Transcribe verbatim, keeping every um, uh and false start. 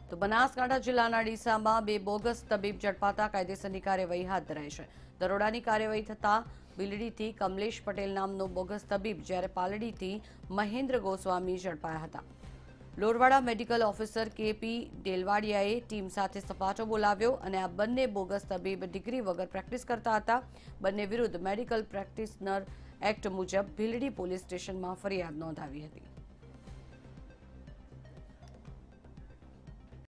તો બનાસકાંઠા જિલ્લાના ડીસામાં બે બોગસ તબીબ ઝડપાતા કાયદેસરની કાર્યવાહી હાથ ધરાઈ છે. દરોડાની કાર્યવાહી થતા બિલડીથી કમલેશ પટેલ નામનો બોગસ તબીબ જ્યારે પાલડીથી મહેન્દ્ર ગોસ્વામી ઝડપાયા હતા. લોરવાડા મેડિકલ ઓફિસર કેપી ડેલવાડિયાએ ટીમ સાથે સપાટો બોલાવ્યો અને આ બંને બોગસ તબીબ ડિગ્રી વગર પ્રેક્ટિસ કરતા હતા. બંને વિરુદ્ધ મેડિકલ પ્રેક્ટિશનર એક્ટ મુજબ ભીલડી પોલીસ સ્ટેશનમાં ફરિયાદ નોંધાવી હતી.